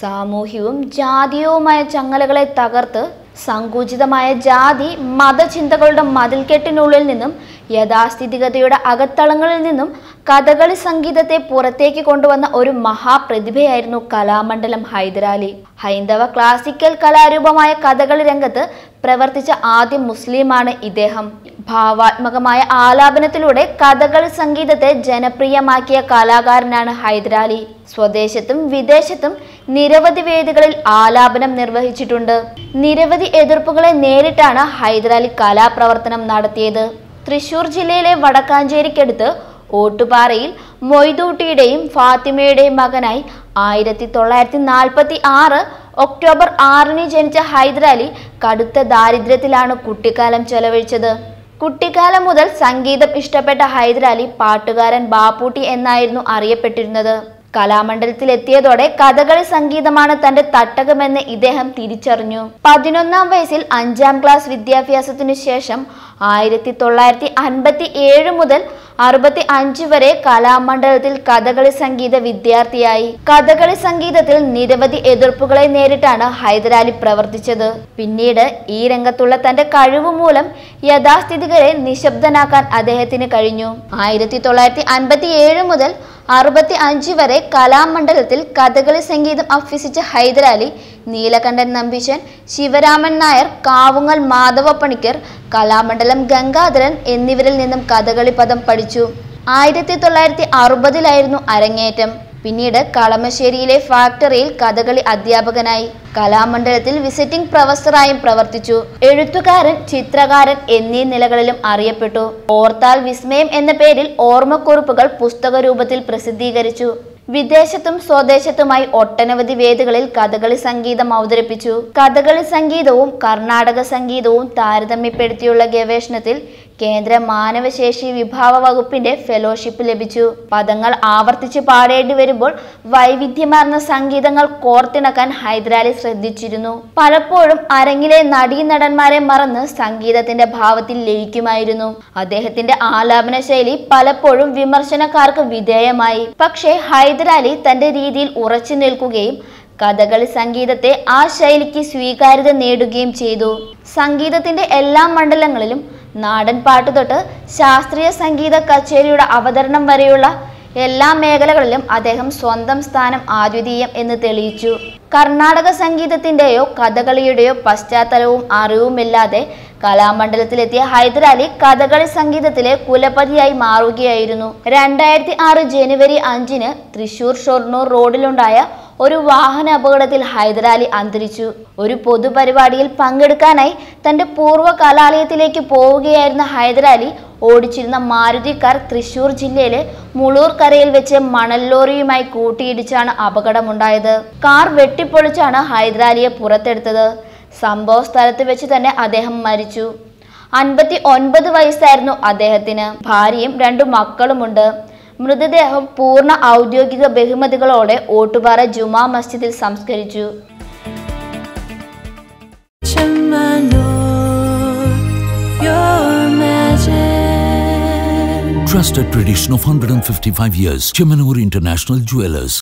സാമൂഹ്യവും ജാതീയവുമായ ചങ്ങലകളെ തകർത്ത് സങ്കുചിതമായ ജാതി മതചിന്തകളുടെ മതിൽക്കെട്ടിനുള്ളിൽ നിന്നും യഥാസ്ഥിതികതയുടെ അകത്തളങ്ങളിൽ നിന്നും കഥകളി സംഗീതത്തെ പുറത്തേക്ക് കൊണ്ടുവന്ന ഒരു മഹാപ്രതിഭയായിരുന്നു കലാമണ്ഡലം ഹൈദരാലി. ഹൈന്ദവ ക്ലാസിക്കൽ കലാരൂപമായ കഥകളി രംഗത്ത് പ്രവർത്തിച്ച ആദ്യ മുസ്ലിമാണ് ഇദ്ദേഹം. ഭാവാത്മകമായ ആലാപനത്തിലൂടെ കഥകളി സംഗീതത്തെ ജനപ്രിയമാക്കിയ കലാകാരനാണ് ഹൈദരാലി. സ്വദേശത്തും വിദേശത്തും നിരവധി വേദികളിൽ ആലാപനം നിർവഹിച്ചിട്ടുണ്ട്. നിരവധി എതിർപ്പുകളെ നേരിട്ടാണ് ഹൈദരാലി കലാപ്രവർത്തനം നടത്തിയത്. തൃശൂർ ജില്ലയിലെ വടക്കാഞ്ചേരിക്കടുത്ത് ഓട്ടുപാറയിൽ മൊയ്തൂട്ടിയുടെയും ഫാത്തിമയുടെയും മകനായി 1946 ഒക്ടോബർ 6 ജനിച്ച ഹൈദരാലി കടുത്ത ദാരിദ്ര്യത്തിലാണ് കുട്ടിക്കാലം ചെലവഴിച്ചത്. കുട്ടിക്കാലം മുതൽ സംഗീതം ഇഷ്ടപ്പെട്ട ഹൈദരാലി പാട്ടുകാരൻ ബാപ്പൂട്ടി എന്നായിരുന്നു അറിയപ്പെട്ടിരുന്നത്. കലാമണ്ഡലത്തിലെത്തിയതോടെ കഥകളി സംഗീതമാണ് തന്റെ തട്ടകമെന്ന് ഇദ്ദേഹം തിരിച്ചറിഞ്ഞു. 11ാം വയസ്സിൽ 5ാം ക്ലാസ് വിദ്യാഭ്യാസത്തിനു ശേഷം 1957 മുതൽ 65 വരെ കലാമണ്ഡലത്തിൽ കഥകളി സംഗീത വിദ്യാർത്ഥിയായി. കഥകളി സംഗീതത്തിൽ നിരവധി എതിർപ്പുകളെ നേരിട്ടാണ് ഹൈദരാലി പ്രവർത്തിച്ചത്. പിന്നീട് ഈ രംഗത്തുള്ള തന്റെ കഴിവ് മൂലം യഥാസ്ഥിതികരെ നിശബ്ദനാക്കാൻ അദ്ദേഹത്തിന് കഴിഞ്ഞു. 1957 മുതൽ 65 വരെ കലാമണ്ഡലത്തിൽ കഥകളി സംഗീതം അഭ്യസിച്ച ഹൈദരാലി നീലകണ്ഠൻ നമ്പീശൻ, ശിവരാമൻ നായർ, കാവുങ്ങൽ മാധവ പണിക്കർ, കലാമണ്ഡലം ഗംഗാധരൻ എന്നിവരിൽ നിന്നും കഥകളി പദം പഠിച്ചു. 1960 അരങ്ങേറ്റം. പിന്നീട് കളമശ്ശേരിയിലെ ഫാക്ടറിയിൽ കഥകളി അധ്യാപകനായി. കലാമണ്ഡലത്തിൽ വിസിറ്റിംഗ് പ്രൊഫസറായും പ്രവർത്തിച്ചു. എഴുത്തുകാരൻ, ചിത്രകാരൻ എന്നീ നിലകളിലും അറിയപ്പെട്ടു. ഓർത്താൽ വിസ്മയം എന്ന പേരിൽ ഓർമ്മക്കുറിപ്പുകൾ പുസ്തക രൂപത്തിൽ പ്രസിദ്ധീകരിച്ചു. വിദേശത്തും സ്വദേശത്തുമായി ഒട്ടനവധി വേദികളിൽ കഥകളി സംഗീതം അവതരിപ്പിച്ചു. കഥകളി സംഗീതവും കർണാടക സംഗീതവും താരതമ്യപ്പെടുത്തിയുള്ള ഗവേഷണത്തിൽ കേന്ദ്ര മാനവശേഷി വിഭാവ വകുപ്പിന്റെ ഫെലോഷിപ്പ് ലഭിച്ചു. പദങ്ങൾ ആവർത്തിച്ച് പാടേണ്ടി വരുമ്പോൾ വൈവിധ്യമാർന്ന സംഗീതങ്ങൾ കോർത്തിണക്കാൻ ഹൈദരാലി ശ്രദ്ധിച്ചിരുന്നു. പലപ്പോഴും അരങ്ങിലെ നടീനടന്മാരെ മറന്ന് സംഗീതത്തിന്റെ ഭാവത്തിൽ ലയിക്കുമായിരുന്നു. അദ്ദേഹത്തിന്റെ ആലാപന ശൈലി പലപ്പോഴും വിമർശനക്കാർക്ക് വിധേയമായി. പക്ഷേ ഹൈദരാലി തന്റെ രീതിയിൽ ഉറച്ചു നിൽക്കുകയും കഥകളി സംഗീതത്തെ ആ ശൈലിക്ക് സ്വീകാര്യത നേടുകയും ചെയ്തു. സംഗീതത്തിന്റെ എല്ലാ മണ്ഡലങ്ങളിലും നാടൻ പാട്ട് തൊട്ട് ശാസ്ത്രീയ സംഗീത കച്ചേരിയുടെ അവതരണം വരെയുള്ള എല്ലാ മേഖലകളിലും അദ്ദേഹം സ്വന്തം സ്ഥാനം അദ്വിതീയം എന്ന് തെളിയിച്ചു. കർണാടക സംഗീതത്തിന്റെയോ കഥകളിയുടെയോ പശ്ചാത്തലവും അറിവുമില്ലാതെ കലാമണ്ഡലത്തിലെത്തിയ ഹൈദരാലി കഥകളി സംഗീതത്തിലെ കുലപതിയായി മാറുകയായിരുന്നു. 2006 ജനുവരി 5 തൃശൂർ ഷൊർണൂർ റോഡിലുണ്ടായ ഒരു വാഹന അപകടത്തിൽ ഹൈദരാലി അന്തരിച്ചു. ഒരു പൊതുപരിപാടിയിൽ പങ്കെടുക്കാനായി തന്റെ പൂർവ്വ കലാലയത്തിലേക്ക് പോവുകയായിരുന്ന ഹൈദരാലി ഓടിച്ചിരുന്ന മാരുതി കാർ തൃശൂർ ജില്ലയിലെ മുളൂർക്കരയിൽ വെച്ച് മണൽ ലോറിയുമായി കൂട്ടിയിടിച്ചാണ് അപകടമുണ്ടായത്. കാർ വെട്ടിപ്പൊളിച്ചാണ് ഹൈദരാലിയെ പുറത്തെടുത്തത്. സംഭവ സ്ഥലത്ത് വെച്ച് തന്നെ അദ്ദേഹം മരിച്ചു. 59 വയസ്സായിരുന്നു അദ്ദേഹത്തിന്. ഭാര്യയും 2 മക്കളുമുണ്ട്. മൃതദേഹം പൂർണ്ണ ഔദ്യോഗിക ബഹുമതികളോടെ ഓട്ടുപാറ ജുമാ മസ്ജിദിൽ സംസ്കരിച്ചു. Trusted tradition of 155 years. Chemanur International Jewelers.